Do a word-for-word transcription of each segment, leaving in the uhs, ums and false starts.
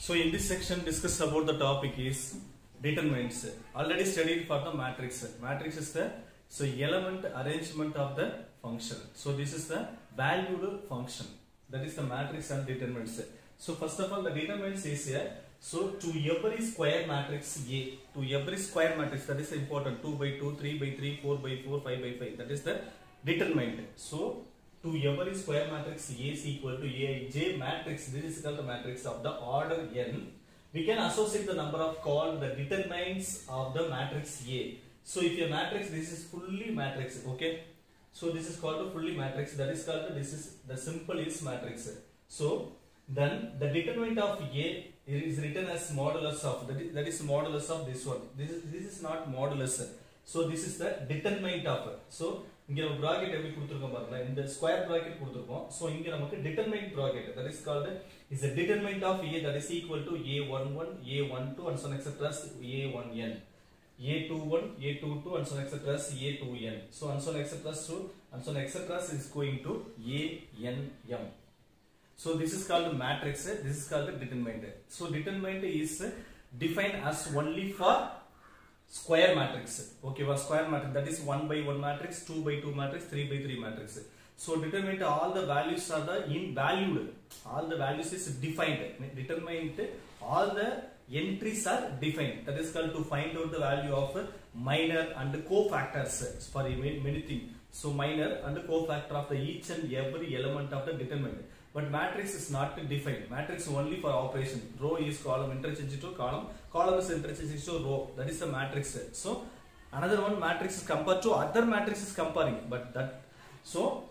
So in this section discuss about the topic is determinants. Already studied for the matrix. Matrix is the so element arrangement of the function. So this is the valued function. That is the matrix and determinants. So first of all the determinants is here. So to every square matrix A, to every square matrix, that is important, two by two, three by three, four by four, five by five, that is the determinant. So to every square matrix A is equal to A J matrix, this is called the matrix of the order n. We can associate the number of called the determinants of the matrix A. So if your matrix, this is fully matrix, okay. So this is called a fully matrix, that is called the, this is the simple is matrix. So then the determinant of A is written as modulus of, that is, that is modulus of this one. This is, this is not modulus. So this is the determinant of. So இங்க ஒரு bracket எப்படி கொடுத்திருக்கோம் பாருங்க, இந்த square bracket கொடுத்திருக்கோம். So இங்க நமக்கு determinant bracket, that is called is a determinant of A, that is equal to A eleven, A twelve and so on et cetera A one n, A twenty-one, A twenty-two and so on et cetera A two n. So and so on et cetera so and so on et cetera is going to A n m. So this is called matrix, this is called the determinant. So determinant is defined as only for square matrix, okay, for square matrix, that is one by one matrix, two by two matrix, three by three matrix. So determinant, all the values are the invalued, all the values is defined. Determinant, all the entries are defined, that is called to find out the value of minor and cofactors for many things. So minor and cofactor of the each and every element of the determinant. But matrix is not defined. Matrix only for operation. Row is column, interchange to column, column is interchange to row. That is the matrix. So another one matrix is compared to other matrices comparing. But that so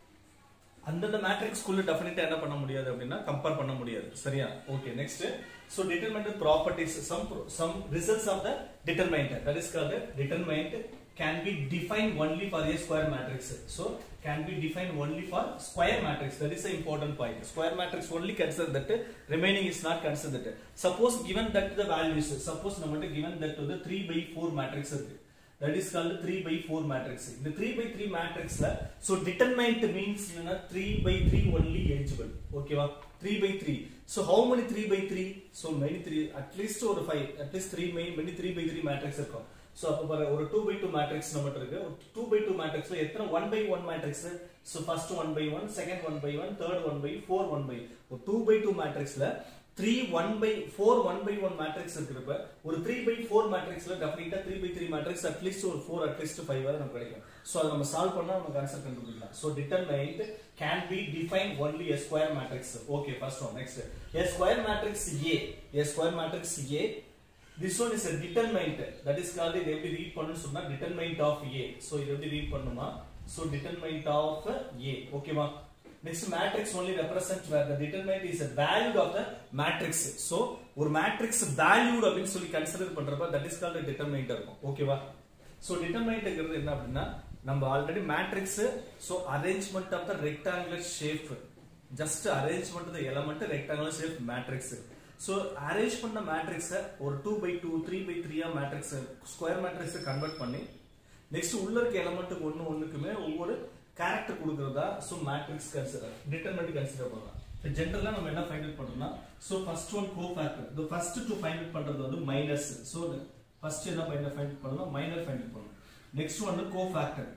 under the matrix kulla definitely enna panna mudiyadhu appadina compare panna mudiyadhu. Seriya? Okay, next. So determinant properties, some some results of the determinant, that is called the determinant can be defined only for a square matrix. So can be defined only for square matrix. That is the important point. Square matrix only consider that, remaining is not considered. Suppose given that the values, suppose we given that to the three by four matrix, that is called three by four matrix. The three by three matrix, so determinant means you know, three by three only eligible. Okay, three by three. So how many three by three? So many three, at least or five, at least three many three by three matrix. So ஒரு two by two matrix நம்மட்ட இருக்கு. two by two matrixல எத்தனை one by one matrix? So first one by one, second one by one, third one by four, one by ஒரு two by two matrixல three one by four one by one matrix இருக்குறப்ப ஒரு three by four matrixல டெஃபினட்டா three by three matrix at least ஒரு four at least five வரை நமக்கு கிடைக்கும். So அத நம்ம solve பண்ணா நமக்கு ஆன்சர் கண்டுபிடிக்கலாம். So determinant can be defined only a square matrix. Okay, first one. Next, a square matrix A, a square matrix A, this one is a determinant, that is called it எப்படி read பண்ணனும் சொன்னா determinant of A. So இது எப்படி read பண்ணனுமா? So determinant of A. Okay வா? Next, matrix only represent where the determinant is a value of the matrix. So ஒரு matrix valued அப்படினு சொல்லி consider பண்றப்ப that is called a determinant இருக்கும். Okay வா? So determinantங்கிறது என்ன அப்படினா நம்ம already matrix, so arrangement of the rectangular shape, just arrangement of the element rectangular shape matrix. So arrange பண்ண matrix ஒரு two by two, three by three matrix square matrix convert பண்ணி next உள்ள இருக்க element ஒன்னு ஒண்ணுக்குமே ஒவ்வொரு character கொடுக்கறதா so matrix consider determinant consider பண்ணலாம். இப்போ ஜெனரலா நம்ம என்ன ஃபைண்ட் அவுட் பண்றோம்னா so first one cofactor, the first to find out பண்றது வந்து minus. So first என்ன ஃபைண்ட் அவுட் பண்ணனும், minor find out பண்ணனும். next one cofactor.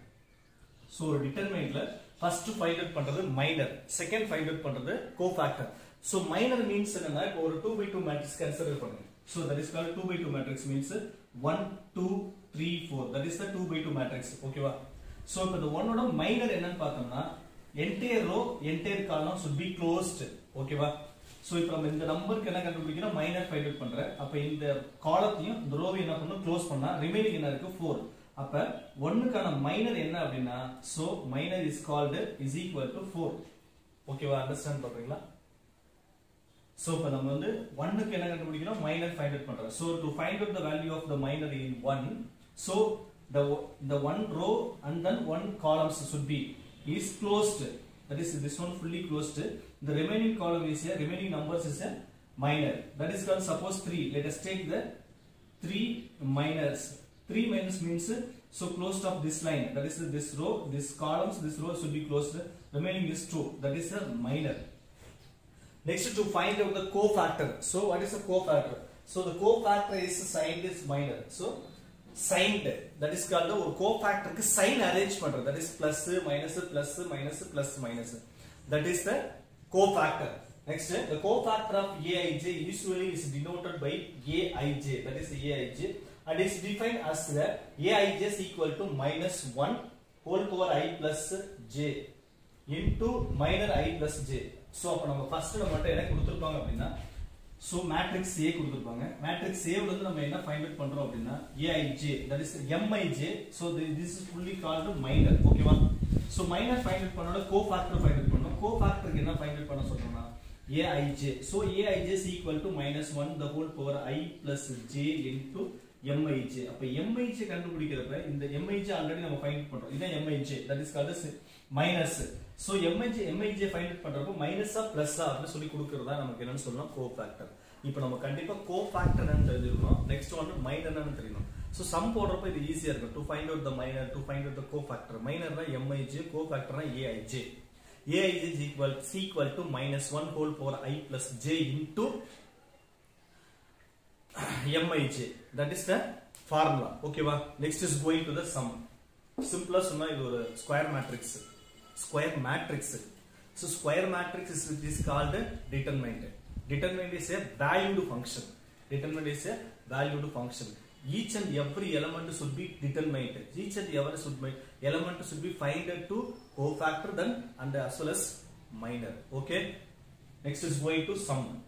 So determinantல first find out பண்றது minor, second find out பண்றது cofactor. So minor means என்னன்னா இப்போ ஒரு two by two matrix consider பண்ணுங்க. So that is called two by two matrix means one two three four, that is the two by two matrix. Okay வா? So இப்போ the one ஓட minor என்னன்னு பார்த்தோம்னா entire row entire column should be closed. Okay வா? So இப்போ நம்ம இந்த நம்பருக்கு என்ன கண்டுபிடிக்கணும், minor find out பண்றேன். அப்ப இந்த காலத்தையும் இந்த ரோவை என்ன பண்ணனும், க்ளோஸ் பண்ணா ரிமைனிங் என்ன இருக்கு four. அப்ப ஒன்னுக்கான minor என்ன அப்படினா so minor is called is equal to four. Okay வா? அண்டர்ஸ்டாண்ட் பண்றீங்களா? So இப்போ நம்ம வந்து one க்கு என்ன கண்டுபிடிக்கணும், minor find out பண்றோம். So to find out the value of the minor in one, so the the one row and then one columns should be is closed, that is this one fully closed. The remaining column is a remaining numbers is a minor, that is called suppose three. Let us take the three minors. Three minors means so closed of this line, that is this row, this columns, this row should be closed. Remaining is two, that is a minor. Next, to find out the cofactor. So what is a cofactor? So the cofactor is signed is minor. So signed, that is called the cofactor ku sign arrange பண்றது. That is plus minus plus minus plus minus. That is the cofactor. Next, the cofactor of Aij usually is denoted by Aij. That is Aij, and is defined as the Aij is equal to minus one whole power I plus j into minor I plus j. So அப்ப நம்ம first நம்ம மட்டும் என்ன கொடுத்திருப்பாங்க அப்படினா, so matrix A கொடுத்திருப்பாங்க. matrix A ல இருந்து நம்ம என்ன ஃபைண்ட் அவுட் பண்றோம் அப்படினா Aij, that is Mij. So this is fully called minor. ஓகேவா? so minor ஃபைண்ட் அவுட் பண்ணோட cofactor ஃபைண்ட் அவுட் பண்ணோம். cofactor க்கு என்ன ஃபைண்ட் அவுட் பண்ண சொல்றோம்னா Aij. so Aij is equal to minus one the whole power I plus j into Mij. அப்ப Mij கண்டுபிடிக்கிறப்ப இந்த Mij ஆல்ரெடி நம்ம ஃபைண்ட் அவுட் பண்றோம். இதான் Mij, that is called as minus. so Mij Mij find out பண்றப்ப மைனஸா பிளஸ்ஸா அப்படி சொல்லி கொடுக்கிறதா நமக்கு என்னன்னு சொல்லலாம் கோஃபேக்டர். இப்போ நம்ம கண்டிப்பா கோஃபேக்டர் என்னன்னு தெரிஞ்சுக்கணும். நெக்ஸ்ட் ஒன் மைனர் என்னன்னு தெரியணும். சோ சம் போடுறப்ப இது ஈஸியா இருக்கும். To find out the minor, to find out the cofactor. மைனர்னா Mij, கோஃபேக்டர்னா Aij. Aij is equal is equal to minus one whole power I plus j into Mij. That is the formula. Okay va? Next is going to the sum. Simple சொன்னா இது ஒரு square matrix. Square matrix. So square matrix is, is called determinant. Determinant is a valued function. Determinant is a valued function. Each and every element should be determined. Each and every should be element should be find to cofactor then and as well as minor. Okay. Next is going to sum.